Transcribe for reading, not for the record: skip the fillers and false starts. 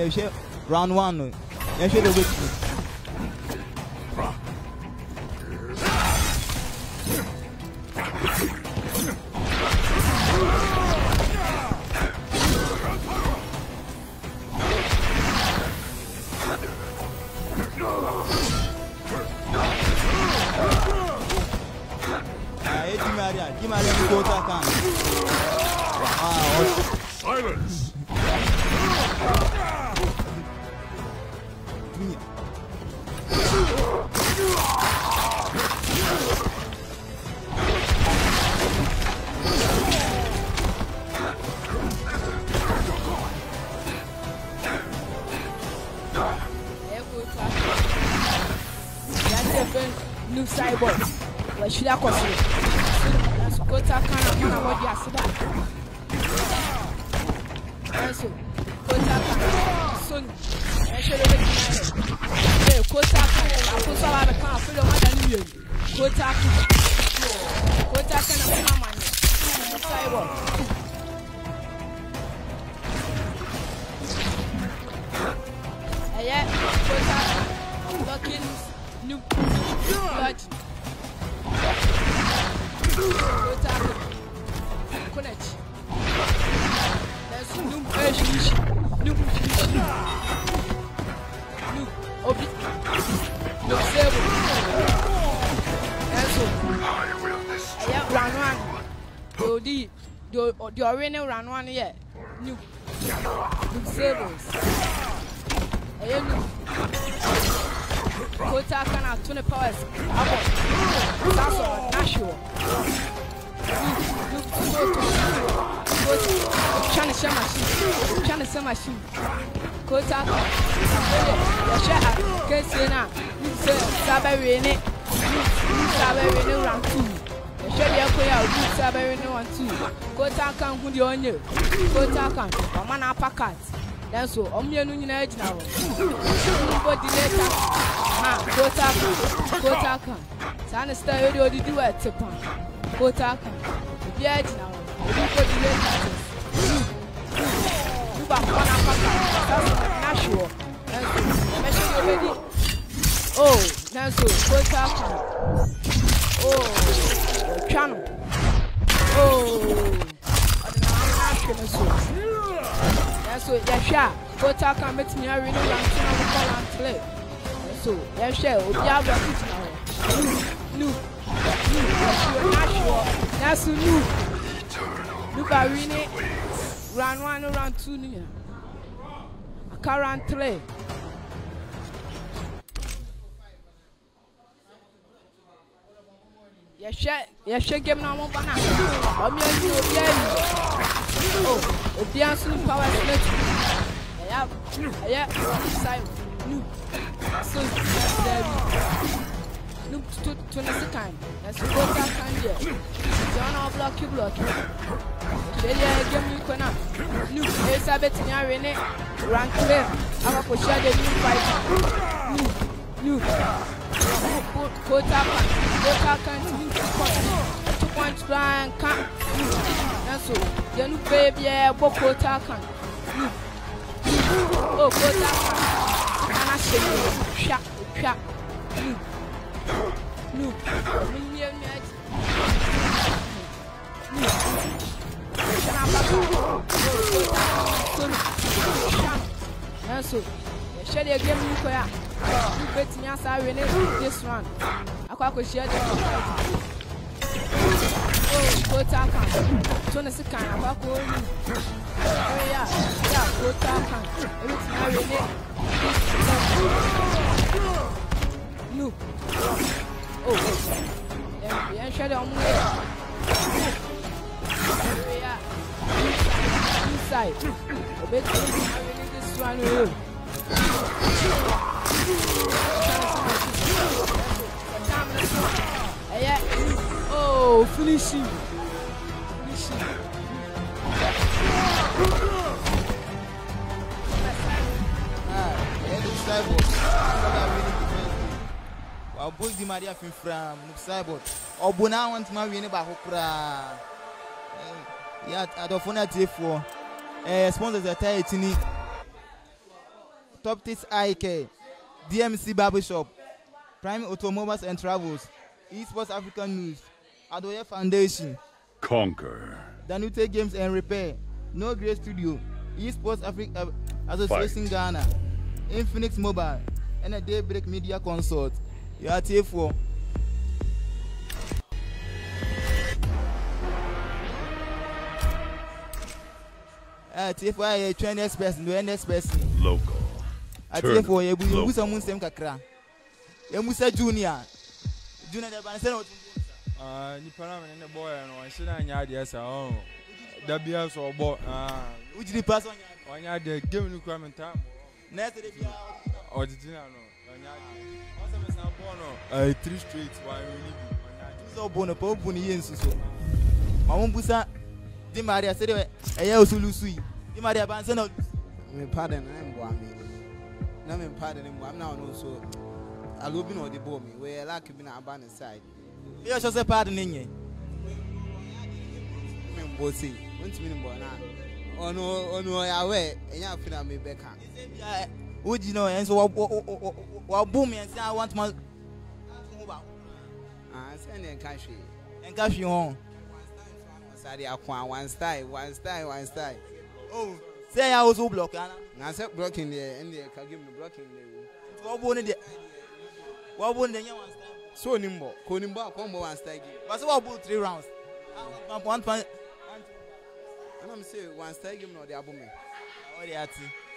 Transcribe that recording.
share round 1. You share the victory. Silence! New cyborg. What should I call it? Let's go to a kind of what you are saying. So, go to a soon. I should have been here. Go to a kind of freedom. Go to a kind of money. Cyborg. Yeah, go to a looking. New blood. Connect. There's new fish. New obi. No save. Yeah, round 1. The arena round 1 yeah. New saves. Kota kana 20 powers. That's all national. China machine. Kota. Kesena. Sabawene round 2. Shedia koya Sabawene 1 2. Kota kan gundi onye. Kota kan. Omana packet. Then so omienu nyina agina ho. Body later. Kota kan. Sana style you do at Japan. Kota kan. Bia agina ho. Body later. You ba omana packet. That's national. Oh, that's so Kota kan. Oh, channel. Oh, so yeah, sure. Kota can make me a really long time play. So yeah, sure. We have a new. That's new. Look at Winnie. Round 1, round 2. Current 3. Yeah, sure. Game now, one banana. Oh, Obian soon power split. Yeah, side. No. So, look to the second. Let's go that time here. John, I'll block you. Shelia, give me corner. No, there's a bit in your arena. Rank clear. I'm a push the new fight. No. Kota can't 2 points blind can't. So, you know, baby, Kota can. Oh, Kota can. And I say, shut. No. So, shall you give me clear? You bet me as I really this one. I could share the Kota can. Tona se kan abako ni. Yeah, Kota can. Everything I really. No. Oh. Yeah, share the omu. Yeah. Inside. Obey this one. Yeah. Oh, finishing. Boy Di Maria from Cyborg. Obuna want to marry about Hokra. Yeah, I don't want to for sponsors that tell it. Top Tips Eye Care, DMC Barbershop, Prime Automobiles and Travels, Esports African News, Adoye Foundation, Conquer, Danute Games and Repair, No Grey Studio, Esports Africa Association Ghana, Infinix Mobile, and a Daybreak Media Consult. You are T4. T4 a trained person, no end person. local, T4 you will someone same kakra. You must say junior. Junior the banana. Nipana and the boy and I said I had yes, oh, WS or boy. Which the person When you had the game requirement time. next Or did you know? 3 streets while we live. so bono po buni yensu so. Mama busa Di Maria said a year so Lucy. Di Maria Banson. Me pardon, I'm Guami. No, me pardon him. I'm now also. I love you, the bomb. Where I like being a band side. You just a pardoning ye. I'm bossy. What's meaning by now? Oh no, I wear, and you feel me back. Would you know? And so, boom, and say I want my. Send in country. And cash you home. One style. Oh, say I also block. I said blocking there, and they can give me blocking there. What won't it? What won't the young one? So nimble, combo one style. But so about 3 rounds. 1 point. And I'm saying one style, you know, the album. Oh,